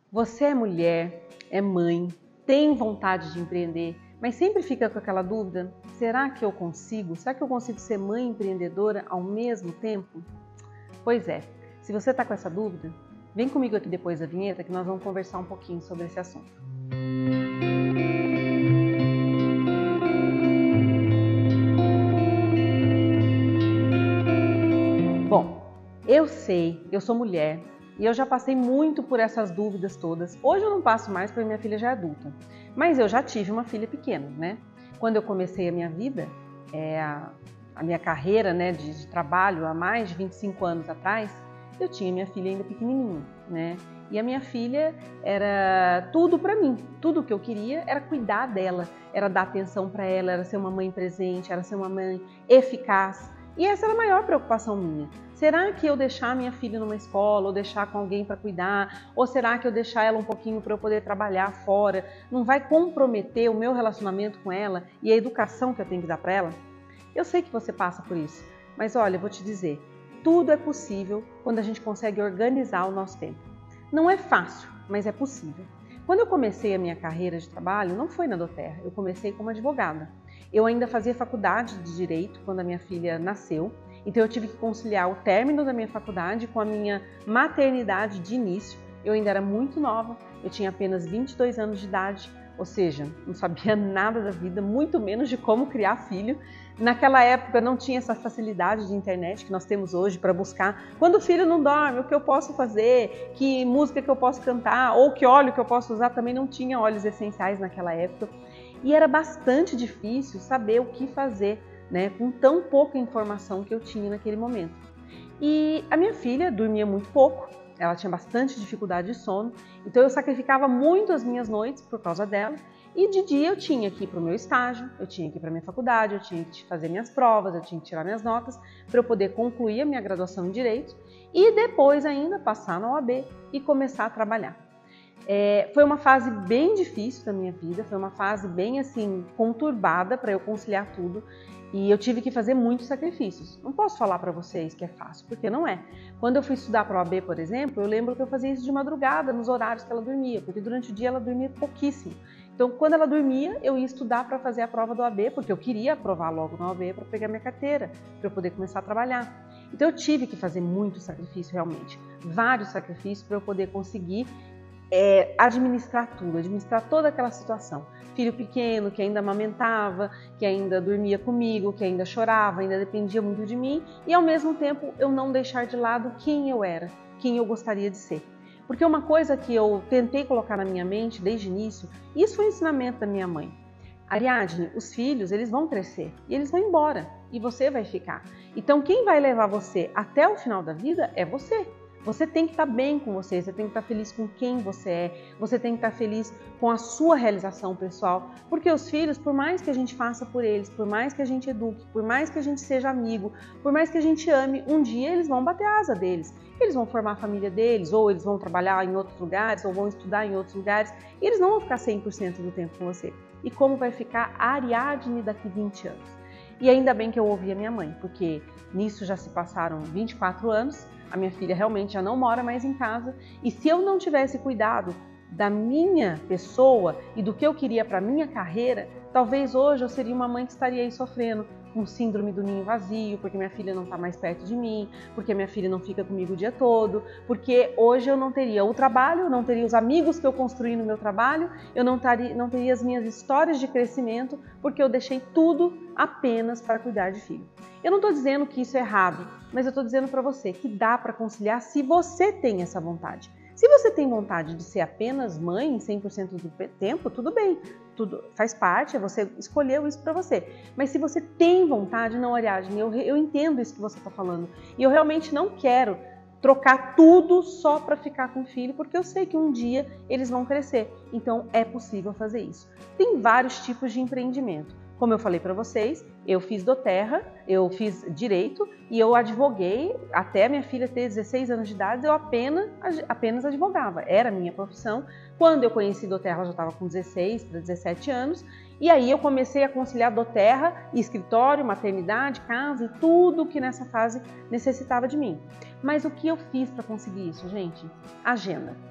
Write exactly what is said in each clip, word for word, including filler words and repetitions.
Você é mulher, é mãe, tem vontade de empreender, mas sempre fica com aquela dúvida: será que eu consigo? Será que eu consigo ser mãe empreendedora ao mesmo tempo? Pois é, se você está com essa dúvida, vem comigo aqui depois da vinheta que nós vamos conversar um pouquinho sobre esse assunto. Bom, eu sei, eu sou mulher e eu já passei muito por essas dúvidas todas. Hoje eu não passo mais porque minha filha já é adulta, mas eu já tive uma filha pequena, né? Quando eu comecei a minha vida, é, a, a minha carreira, né, de, de trabalho há mais de vinte e cinco anos atrás, eu tinha minha filha ainda pequenininha, né? E a minha filha era tudo para mim, tudo que eu queria era cuidar dela, era dar atenção para ela, era ser uma mãe presente, era ser uma mãe eficaz. E essa era a maior preocupação minha. Será que eu deixar minha filha numa escola, ou deixar com alguém para cuidar, ou será que eu deixar ela um pouquinho para eu poder trabalhar fora, não vai comprometer o meu relacionamento com ela e a educação que eu tenho que dar para ela? Eu sei que você passa por isso, mas olha, eu vou te dizer, tudo é possível quando a gente consegue organizar o nosso tempo. Não é fácil, mas é possível. Quando eu comecei a minha carreira de trabalho, não foi na doTERRA, eu comecei como advogada. Eu ainda fazia faculdade de Direito quando a minha filha nasceu, então eu tive que conciliar o término da minha faculdade com a minha maternidade de início. Eu ainda era muito nova, eu tinha apenas vinte e dois anos de idade, ou seja, não sabia nada da vida, muito menos de como criar filho. Naquela época não tinha essa facilidade de internet que nós temos hoje para buscar quando o filho não dorme, o que eu posso fazer, que música que eu posso cantar, ou que óleo que eu posso usar. Também não tinha óleos essenciais naquela época. E era bastante difícil saber o que fazer, né, com tão pouca informação que eu tinha naquele momento. E a minha filha dormia muito pouco, ela tinha bastante dificuldade de sono, então eu sacrificava muito as minhas noites por causa dela. E de dia eu tinha que ir para o meu estágio, eu tinha que ir para a minha faculdade, eu tinha que fazer minhas provas, eu tinha que tirar minhas notas para eu poder concluir a minha graduação em Direito e depois ainda passar na O A B e começar a trabalhar. É, foi uma fase bem difícil da minha vida, foi uma fase bem assim conturbada para eu conciliar tudo e eu tive que fazer muitos sacrifícios. Não posso falar para vocês que é fácil, porque não é. Quando eu fui estudar para a O A B, por exemplo, eu lembro que eu fazia isso de madrugada, nos horários que ela dormia, porque durante o dia ela dormia pouquíssimo. Então, quando ela dormia, eu ia estudar para fazer a prova da O A B, porque eu queria aprovar logo na O A B para pegar minha carteira, para eu poder começar a trabalhar. Então, eu tive que fazer muito sacrifício realmente, vários sacrifícios para eu poder conseguir É, administrar tudo, administrar toda aquela situação. Filho pequeno que ainda amamentava, que ainda dormia comigo, que ainda chorava, ainda dependia muito de mim e ao mesmo tempo eu não deixar de lado quem eu era, quem eu gostaria de ser. Porque uma coisa que eu tentei colocar na minha mente desde o início, isso foi um ensinamento da minha mãe. Ariadne, os filhos, eles vão crescer e eles vão embora e você vai ficar. Então quem vai levar você até o final da vida é você. Você tem que estar bem com você, você tem que estar feliz com quem você é, você tem que estar feliz com a sua realização pessoal, porque os filhos, por mais que a gente faça por eles, por mais que a gente eduque, por mais que a gente seja amigo, por mais que a gente ame, um dia eles vão bater a asa deles, eles vão formar a família deles, ou eles vão trabalhar em outros lugares, ou vão estudar em outros lugares, e eles não vão ficar cem por cento do tempo com você. E como vai ficar a Ariadne daqui vinte anos? E ainda bem que eu ouvi a minha mãe, porque nisso já se passaram vinte e quatro anos, a minha filha realmente já não mora mais em casa e se eu não tivesse cuidado da minha pessoa e do que eu queria para a minha carreira, talvez hoje eu seria uma mãe que estaria aí sofrendo com síndrome do ninho vazio, porque minha filha não está mais perto de mim, porque minha filha não fica comigo o dia todo, porque hoje eu não teria o trabalho, não teria os amigos que eu construí no meu trabalho, eu não teria, não teria as minhas histórias de crescimento, porque eu deixei tudo apenas para cuidar de filho. Eu não estou dizendo que isso é errado, mas eu estou dizendo para você que dá para conciliar se você tem essa vontade. Se você tem vontade de ser apenas mãe cem por cento do tempo, tudo bem, tudo faz parte, você escolheu isso para você. Mas se você tem vontade, não, Ariadne, eu, eu entendo isso que você está falando e eu realmente não quero trocar tudo só para ficar com o filho, porque eu sei que um dia eles vão crescer, então é possível fazer isso. Tem vários tipos de empreendimento. Como eu falei para vocês, eu fiz doTERRA, eu fiz Direito e eu advoguei até minha filha ter dezesseis anos de idade, eu apenas, apenas advogava, era a minha profissão. Quando eu conheci doTERRA, ela já estava com dezesseis para dezessete anos e aí eu comecei a conciliar doTERRA, escritório, maternidade, casa e tudo que nessa fase necessitava de mim. Mas o que eu fiz para conseguir isso, gente? Agenda.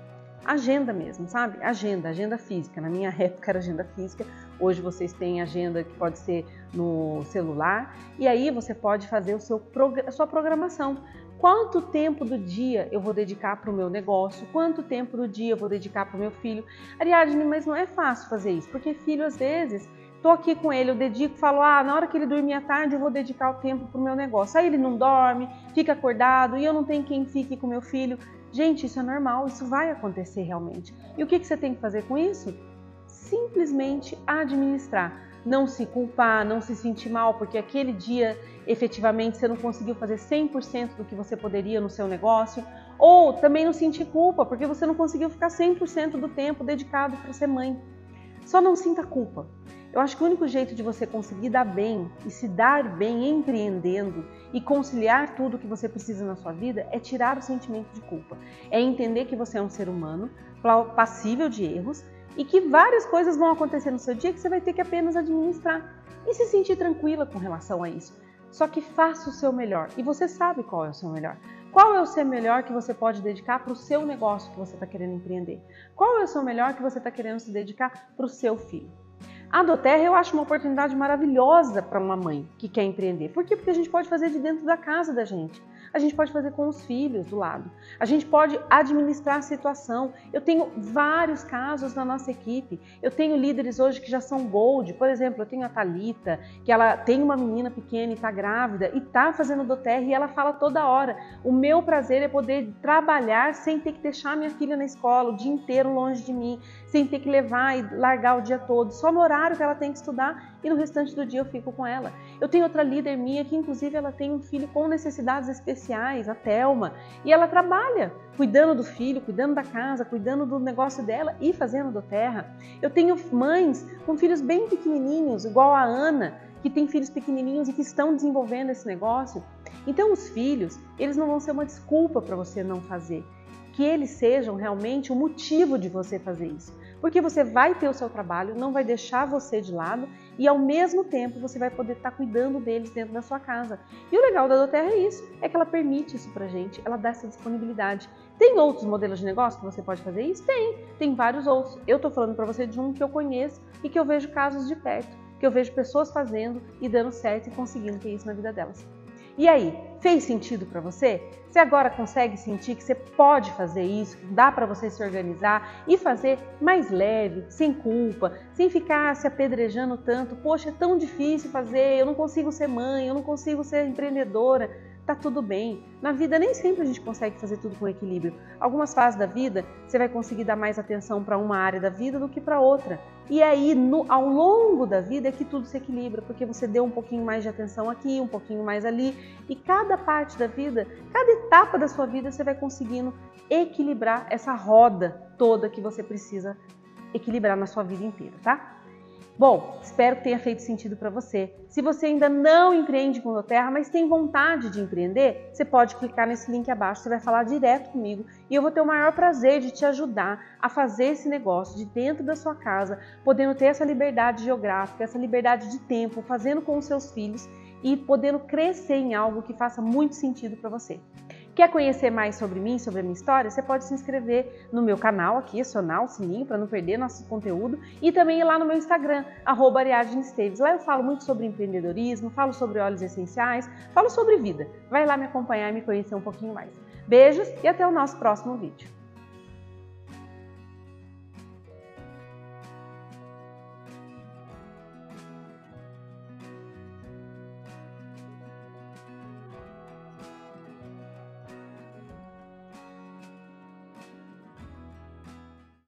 agenda mesmo, sabe? Agenda, agenda física. Na minha época era agenda física, hoje vocês têm agenda que pode ser no celular, e aí você pode fazer o seu, a sua programação. Quanto tempo do dia eu vou dedicar para o meu negócio? Quanto tempo do dia eu vou dedicar para o meu filho? Ariadne, mas não é fácil fazer isso, porque filho, às vezes, estou aqui com ele, eu dedico, falo, ah, na hora que ele dormir à tarde eu vou dedicar o tempo para o meu negócio. Aí ele não dorme, fica acordado e eu não tenho quem fique com meu filho. Gente, isso é normal, isso vai acontecer realmente. E o que, que você tem que fazer com isso? Simplesmente administrar. Não se culpar, não se sentir mal, porque aquele dia, efetivamente, você não conseguiu fazer cem por cento do que você poderia no seu negócio, ou também não sentir culpa, porque você não conseguiu ficar cem por cento do tempo dedicado para ser mãe. Só não sinta culpa. Eu acho que o único jeito de você conseguir dar bem e se dar bem empreendendo e conciliar tudo o que você precisa na sua vida é tirar o sentimento de culpa. É entender que você é um ser humano passível de erros e que várias coisas vão acontecer no seu dia que você vai ter que apenas administrar e se sentir tranquila com relação a isso. Só que faça o seu melhor e você sabe qual é o seu melhor. Qual é o seu melhor que você pode dedicar para o seu negócio que você está querendo empreender? Qual é o seu melhor que você está querendo se dedicar para o seu filho? A doTERRA eu acho uma oportunidade maravilhosa para uma mãe que quer empreender. Por quê? Porque a gente pode fazer de dentro da casa da gente. A gente pode fazer com os filhos do lado. A gente pode administrar a situação. Eu tenho vários casos na nossa equipe. Eu tenho líderes hoje que já são gold. Por exemplo, eu tenho a Thalita, que ela tem uma menina pequena e está grávida e está fazendo doTERRA e ela fala toda hora. O meu prazer é poder trabalhar sem ter que deixar minha filha na escola o dia inteiro longe de mim, sem ter que levar e largar o dia todo, só no horário que ela tem que estudar e no restante do dia eu fico com ela. Eu tenho outra líder minha que inclusive ela tem um filho com necessidades especiais, a Thelma, e ela trabalha cuidando do filho, cuidando da casa, cuidando do negócio dela e fazendo doTERRA. Eu tenho mães com filhos bem pequenininhos, igual a Ana, que tem filhos pequenininhos e que estão desenvolvendo esse negócio. Então os filhos, eles não vão ser uma desculpa para você não fazer. Que eles sejam realmente o motivo de você fazer isso. Porque você vai ter o seu trabalho, não vai deixar você de lado e ao mesmo tempo você vai poder estar cuidando deles dentro da sua casa. E o legal da doTERRA é isso, é que ela permite isso pra gente, ela dá essa disponibilidade. Tem outros modelos de negócio que você pode fazer isso? Tem, tem vários outros. Eu tô falando pra você de um que eu conheço e que eu vejo casos de perto, que eu vejo pessoas fazendo e dando certo e conseguindo ter isso na vida delas. E aí, fez sentido para você? Você agora consegue sentir que você pode fazer isso, que dá para você se organizar e fazer mais leve, sem culpa, sem ficar se apedrejando tanto. Poxa, é tão difícil fazer, eu não consigo ser mãe, eu não consigo ser empreendedora. Tá tudo bem. Na vida nem sempre a gente consegue fazer tudo com equilíbrio. Algumas fases da vida você vai conseguir dar mais atenção para uma área da vida do que para outra. E aí, no, ao longo da vida é que tudo se equilibra, porque você deu um pouquinho mais de atenção aqui, um pouquinho mais ali. E cada parte da vida, cada etapa da sua vida você vai conseguindo equilibrar essa roda toda que você precisa equilibrar na sua vida inteira, tá? Bom, espero que tenha feito sentido para você. Se você ainda não empreende com doTERRA, mas tem vontade de empreender, você pode clicar nesse link abaixo, você vai falar direto comigo e eu vou ter o maior prazer de te ajudar a fazer esse negócio de dentro da sua casa, podendo ter essa liberdade geográfica, essa liberdade de tempo, fazendo com os seus filhos e podendo crescer em algo que faça muito sentido para você. Quer conhecer mais sobre mim, sobre a minha história? Você pode se inscrever no meu canal aqui, acionar o sininho para não perder nosso conteúdo e também ir lá no meu Instagram, arroba Ariadne Esteves. Lá eu falo muito sobre empreendedorismo, falo sobre óleos essenciais, falo sobre vida. Vai lá me acompanhar e me conhecer um pouquinho mais. Beijos e até o nosso próximo vídeo.